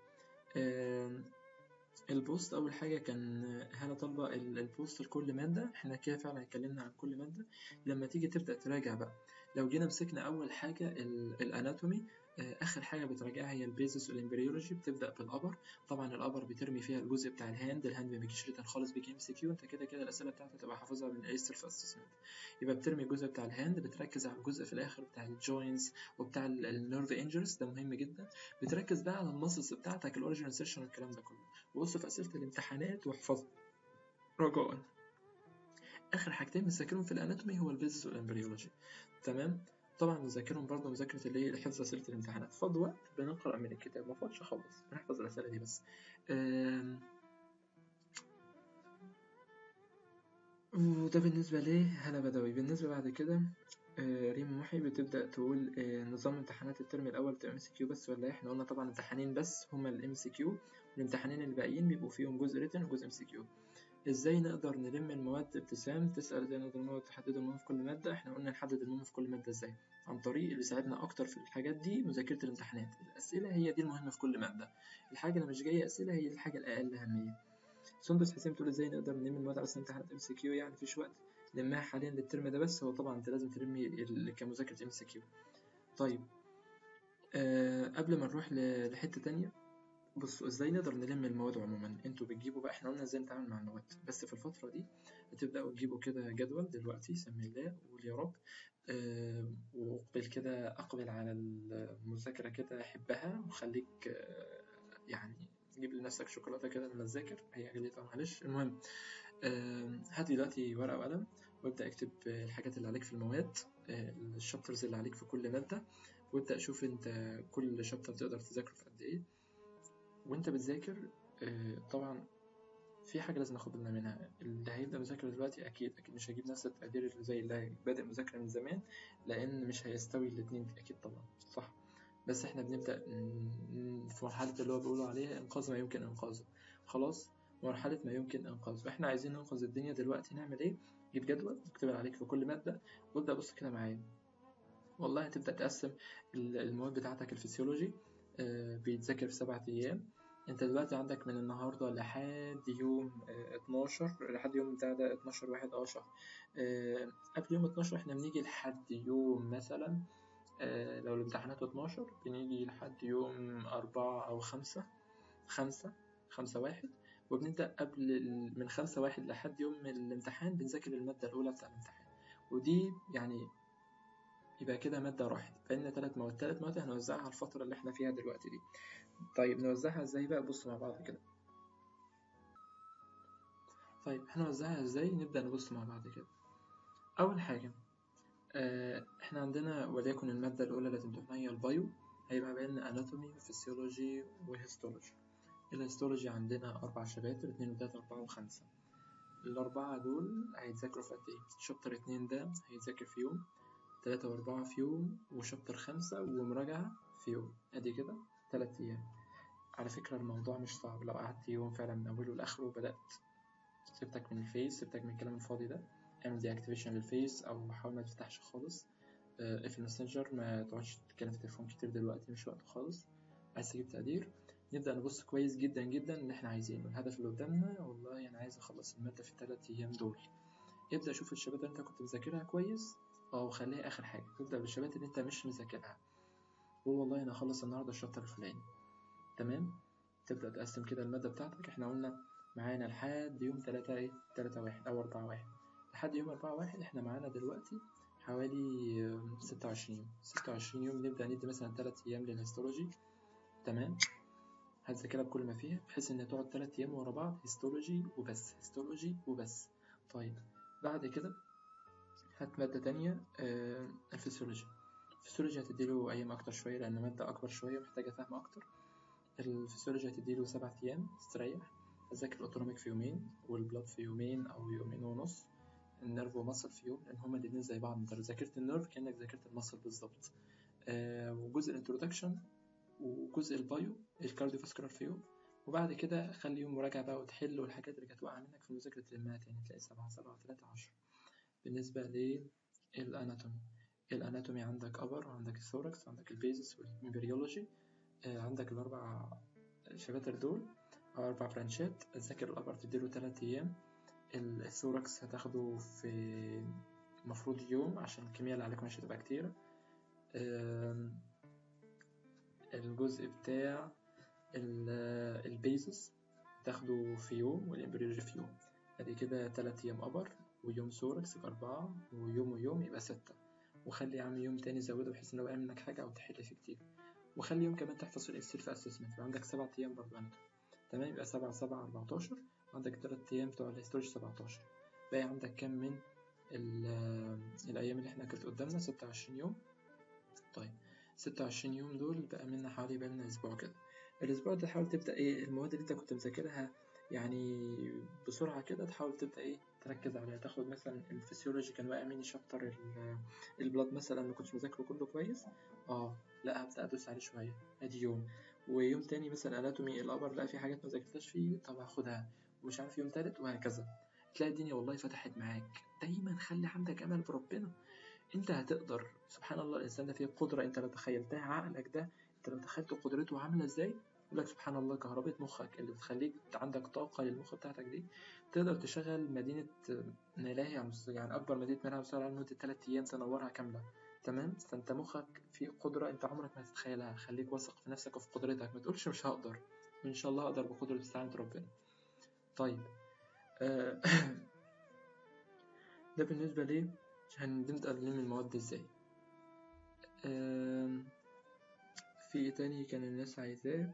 البوست أول حاجة كان هالة طالبة البوست لكل مادة. احنا كده فعلا اتكلمنا عن كل مادة. لما تيجي تبدأ تراجع بقى، لو جينا مسكنا أول حاجة الأناتومي، اخر حاجه بتراجعها هي البيزس والامبريولوجي. بتبدا بالابر. طبعا الابر بترمي فيها الجزء بتاع الهاند ما بيجيش ريتن خالص، بيجي ام سي كيو. انت كده كده الاسئله بتاعتك تبقى حافظها من اي سيلف اسسمنت. يبقى بترمي الجزء بتاع الهاند، بتركز على الجزء في الاخر بتاع الجوينتس وبتاع النيرف انجرز، ده مهم جدا. بتركز بقى على المسلز بتاعتك، الاوريجن سيشن والكلام ده كله. وبص في اسئله الامتحانات واحفظ رجاء. اخر حاجتين بنذاكرهم في الاناتومي هو البيزس والامبريولوجي. تمام. طبعا بنذاكرهم برضه مذاكره اللي هي حفظ اسئله الامتحانات. فاض وقت بنقرا من الكتاب، ما فاضش خالص بنحفظ الاسئله دي بس. وده بالنسبه ليه هلا بدوي. بالنسبه بعد كده ريم محي بتبدا تقول نظام امتحانات الترم الاول بتبقى ام سي كيو بس ولا ايه؟ احنا قلنا طبعا امتحانين بس هما الام سي كيو، والامتحانين الباقيين بيبقوا فيهم جزء ريتن وجزء ام سي كيو. ازاي نقدر نلم المواد؟ ابتسام تسأل ازاي نقدر المواد تحدد المهم في كل مادة. احنا قلنا نحدد المهم في كل مادة ازاي؟ عن طريق اللي ساعدنا اكتر في الحاجات دي مذاكرة الامتحانات. الاسئلة هي دي المهمة في كل مادة، الحاجة اللي مش جاية اسئلة هي دي الحاجة الاقل اهمية. سندس حسين تقول ازاي نقدر نلم المواد على امتحانات ام سي كيو؟ يعني مفيش وقت لمها حاليا للترم ده، بس هو طبعا انت لازم تلمي كمذاكرة ام سي كيو. طيب قبل ما نروح لحتة تانية، بصوا ازاي نقدر نلم المواد عموما. انتوا بتجيبوا بقى، احنا قلنا ازاي نتعامل مع المواد، بس في الفترة دي هتبدأوا تجيبوا كده جدول دلوقتي، سمي الله وقول يا رب. أقبل على المذاكرة كده، حبها وخليك يعني جيب لنفسك شوكولاتة كده لما تذاكر، هي غليتها معلش. المهم هات دلوقتي ورقة وقلم وابدأ اكتب الحاجات اللي عليك في المواد، الشابترز اللي عليك في كل مادة، وابدأ شوف انت كل شابتر تقدر تذاكره في قد ايه. وانت بتذاكر طبعا في حاجة لازم ناخد بالنا منها. اللي هيبدأ مذاكرة دلوقتي أكيد مش هيجيب نفس التقدير اللي زي اللي بادئ مذاكرة من زمان، لأن مش هيستوي الاتنين أكيد طبعا، صح. بس احنا بنبدأ في مرحلة اللي هو بيقولوا عليها إنقاذ ما يمكن إنقاذه. خلاص، مرحلة ما يمكن إنقاذه. احنا عايزين ننقذ الدنيا دلوقتي، نعمل إيه؟ جيب جدول اكتب عليك في كل مادة وابدأ بص كده معايا. والله هتبدأ تقسم المواد بتاعتك. الفسيولوجي بيتذاكر في 7 أيام. انت دلوقتي عندك من النهاردة لحد يوم 12، لحد يوم بتاع ده 12/1 شهر. قبل يوم 12 احنا بنيجي لحد يوم مثلا لو الامتحانات 12 بنيجي لحد يوم 4 أو 5، 5/1. وبنبدأ من 5/1 لحد يوم الامتحان بنذاكر المادة الأولى بتاع الامتحان. ودي يعني يبقى كده مادة راحت، فإن 3 مواد هنوزعها على الفترة اللي احنا فيها دلوقتي دي. طيب نوزعها ازاي بقى؟ بص مع بعض كده. طيب هنوزعها ازاي؟ نبدأ نبص مع بعض كده. أول حاجة احنا عندنا وليكن المادة الأولى اللي هتمتحنها هي البايو، هيبقى بيننا أناتومي وفسيولوجي وهيستولوجي. الهيستولوجي عندنا 4 شباتر، 2 و3 4 و5. ال4 دول هيتذاكروا في قد ايه؟ شابتر 2 ده هيتذاكر في يوم، 3 و4 في يوم، وشابتر 5 ومراجعة في يوم. ادي كده 3 أيام. على فكرة الموضوع مش صعب لو قعدت يوم فعلا من أوله لآخره وبدأت. سيبتك من الفيس، سيبتك من الكلام الفاضي ده، اعمل دي اكتيفيشن للفيس أو حاول ما تفتحش خالص. في الماسنجر ما تقعدش تتكلم في التليفون كتير دلوقتي، مش وقته خالص. عايز تجيب تقدير، نبدأ نبص كويس جدا جدا اللي احنا عايزينه، الهدف اللي قدامنا. والله أنا عايز أخلص المادة في 3 أيام دول. ابدأ شوف الشبات اللي انت كنت مذاكرها كويس وخليها آخر حاجة. ابدأ بالشبات اللي انت مش مذاكرها، قول والله أنا هخلص النهاردة الشابتر الفلاني. تمام. تبدأ تقسم كده المادة بتاعتك. احنا قلنا معانا لحد يوم 3/1 أو 4/1. لحد يوم 4/1 احنا معانا دلوقتي حوالي 26 يوم. نبدأ ندي مثلا 3 أيام للهيستولوجي. تمام. هتذاكرها بكل ما فيها بحيث إن تقعد 3 أيام ورا بعض هيستولوجي وبس، هيستولوجي وبس. طيب بعد كده هات مادة تانية الفسيولوجي. الفسيولوجي هتديله أيام أكتر شوية لأن مادة أكبر شوية محتاجة فهم أكتر. الفسيولوجي هتديله 7 أيام تستريح. هتذاكر الأوتونوميك في يومين، والبلاد في يومين أو يومين ونص، النيرف ومصل في يوم، لأن هما الاتنين زي بعض. انت لو ذاكرت النيرف كأنك ذاكرت المصل بالظبط. وجزء الانترودكشن وجزء البايو الكارديو فاسكولار في يوم. وبعد كده خلي يوم مراجعة بقى وتحل، والحاجات اللي كانت واقعة منك في المذاكرة تلمها تاني، تلاقي 7/7 و3/10. بالنسبة للأناتومي، الأناتومي عندك أبر، وعندك الثوركس، وعندك البيزس والإمبريولوجي. عندك ال4 شباتر دول أو 4 برانشات. تذاكر الأبر تديله 3 أيام. الثوركس هتاخده في مفروض يوم عشان الكمية اللي عليكم مش هتبقى كتير. الجزء بتاع البيزس تاخده في يوم، والإمبريولوجي في يوم. ادي كده 3 أيام أبر، ويوم ثوركس 4، ويوم يبقى 6. وخلي يا عم يوم تاني زوده بحيث إن هو يعمل منك حاجة أو تحل فيه كتير. وخلي يوم كمان تحفظ في الإكسل في أسسمنت، يبقى عندك 7 أيام برضه أنت. تمام، يبقى 7 7 14. وعندك 3 أيام بتوع الهيستولوجي 17. باقي عندك كام من الأيام اللي احنا كانت قدامنا؟ 26 يوم. طيب 26 يوم دول بقى منا حوالي بقالنا أسبوع كده. الأسبوع ده حاول تبدأ المواد اللي أنت كنت مذاكرها يعني بسرعة كده، تحاول تبدأ تركز عليها. تاخد مثلا الفسيولوجي كان واقع مني شابتر البلاد مثلا، ما كنتش مذاكره كله كويس، لا هبدأ أدوس عليه شوية، أدي يوم. ويوم تاني مثلا أناتومي الأبر، لا في حاجات ما ذاكرتهاش فيه، طب هاخدها. ومش عارف يوم تالت، وهكذا. تلاقي الدنيا والله فتحت معاك. دايما خلي عندك أمل في ربنا. انت هتقدر. سبحان الله، الانسان ده فيه قدره، انت لو تخيلتها عقلك ده، انت لو تخيلت قدرته عامله ازاي، يقول لك سبحان الله كهرباء مخك اللي بتخليك عندك طاقه للمخ بتاعتك دي، تقدر تشغل مدينه ملاهي، يعني اكبر مدينه ملاهي مستوى العالم لمده 3 ايام تنورها كامله. تمام، فانت مخك فيه قدره انت عمرك ما هتتخيلها. خليك واثق في نفسك وفي قدرتك، ما تقولش مش هقدر، وان شاء الله اقدر بقدره استعانه ربنا. طيب ده بالنسبه ليه هنبدأ نلم المواد ازاي. في ايه تاني كان الناس عايزاه؟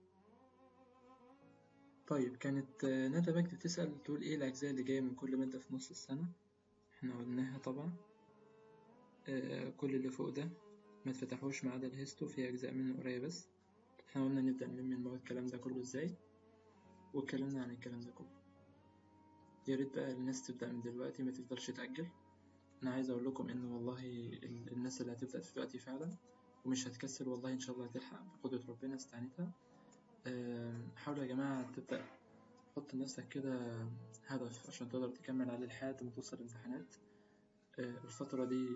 طيب كانت ندى مجدي بتسأل تقول ايه الأجزاء اللي جاية من كل مادة في نص السنة. احنا قلناها طبعا. كل اللي فوق ده ما تفتحوش ما عدا الهيستو، في أجزاء منه قرية بس. احنا قلنا نبدأ نلم المواد الكلام ده كله ازاي، واتكلمنا عن الكلام ده كله. يا ريت بقى الناس تبدأ من دلوقتي، ما تفضلش تأجل. أنا عايز أقول لكم إن والله الناس اللي هتبدأ دلوقتي فعلا ومش هتكسل، والله إن شاء الله هتلحق بقدرة ربنا استعنتها. حاولوا يا جماعة تبدأ، حط لنفسك كده هدف عشان تقدر تكمل عليه لحد ما توصل الامتحانات. الفترة دي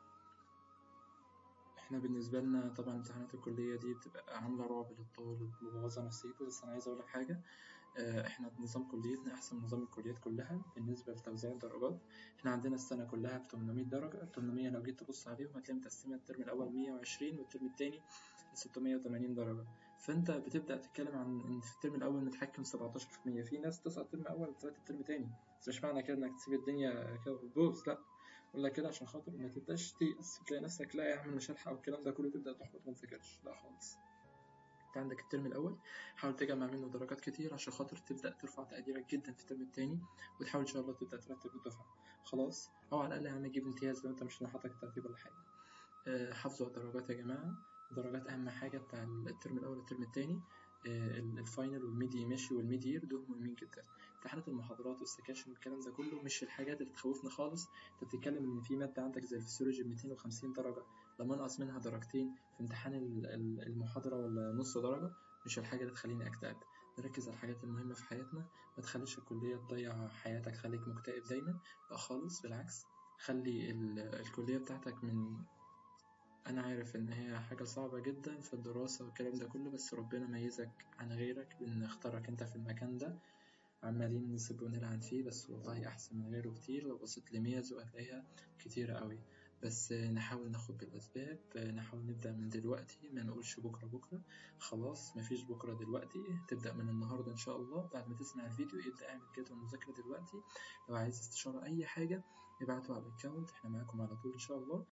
احنا بالنسبة لنا طبعا امتحانات الكلية دي بتبقى عاملة رعب للطالب ومبوظة نفسيته. بس أنا عايز أقول لك حاجة، احنا نظام كليتنا أحسن نظام الكليات كلها بالنسبة لتوزيع الدرجات. احنا عندنا السنة كلها ب800 درجة. 800 لو جيت تبص عليهم هتلاقي متقسمة الترم الأول 120 والترم التاني 680 درجة. فأنت بتبدأ تتكلم عن إن في الترم الأول متحكم 17%. في ناس تسقط ترم أول وتلات الترم تاني، بس مش معنى كده إنك تسيب الدنيا كده وتبوظ، لأ. أقول لك كده عشان خاطر ما تبداش تيأس تلاقي نفسك لا يا عم مش هلحق والكلام ده كله، تبدأ تحبط وما تذاكرش، لا خالص. انت عندك الترم الاول، حاول تجمع منه درجات كتير عشان خاطر تبدا ترفع تقديرك جدا في الترم التاني، وتحاول ان شاء الله تبدا ترتب الدفعه خلاص، او على الاقل يا عم تجيب امتياز لو انت مش لاحقك ترتيب ولا حاجه. حافظوا على الدرجات يا جماعه. الدرجات اهم حاجه بتاع الترم الاول والترم التاني. الفاينل والميدي ماشي، والميدي يير دول مهمين جدا. امتحانات المحاضرات والسكاشن والكلام ده كله مش الحاجات اللي تخوفنا خالص. انت بتتكلم ان في ماده عندك زي الفسيولوجي 250 درجه، لما انقص منها درجتين في امتحان المحاضره ولا نص درجه، مش الحاجه اللي تخليني اكتئب. نركز على الحاجات المهمه في حياتنا، ما تخليش الكليه تضيع حياتك، خليك مكتئب دايما، لا خالص بالعكس. خلي الكليه بتاعتك أنا عارف إن هي حاجة صعبة جدا في الدراسة والكلام ده كله، بس ربنا ميزك عن غيرك بإن اختارك أنت في المكان ده. عمالين نسب ونلعن فيه، بس والله أحسن من غيره كتير. لو بصيت لميزه هتلاقيها كتيرة قوي. بس نحاول ناخد بالأسباب، نحاول نبدأ من دلوقتي، ما نقولش بكرة. خلاص مفيش بكرة، دلوقتي تبدأ من النهاردة إن شاء الله. بعد ما تسمع الفيديو ابدأ اعمل كده المذاكرة دلوقتي. لو عايز استشارة أي حاجة ابعتوا على الأكاونت، احنا معاكم على طول إن شاء الله.